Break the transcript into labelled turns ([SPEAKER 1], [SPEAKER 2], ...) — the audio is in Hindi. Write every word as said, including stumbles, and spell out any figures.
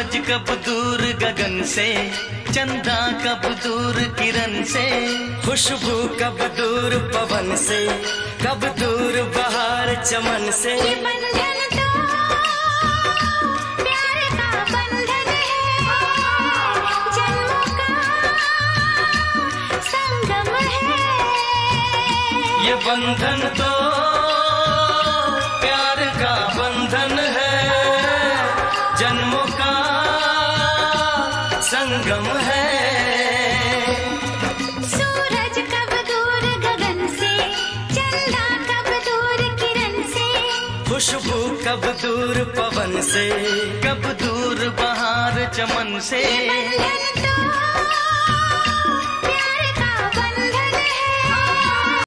[SPEAKER 1] सूरज कब दूर गगन से, चंदा कब दूर किरण से, खुशबू कब दूर पवन से, कब दूर बहार चमन से।
[SPEAKER 2] ये बंधन तो प्यार का बंधन है, जन्मों का संगम है।
[SPEAKER 1] ये बंधन तो प्यार का बंधन है, जन्मों का संगम है।
[SPEAKER 2] सूरज कब दूर गगन से, चंदा कब दूर किरण से,
[SPEAKER 1] खुशबू कब दूर पवन से, कब दूर बहार चमन से।
[SPEAKER 2] ये बंधन